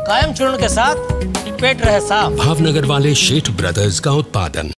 कायम चूर्ण के साथ पेट रहे साफ। भावनगर वाले शेठ ब्रदर्स का उत्पादन।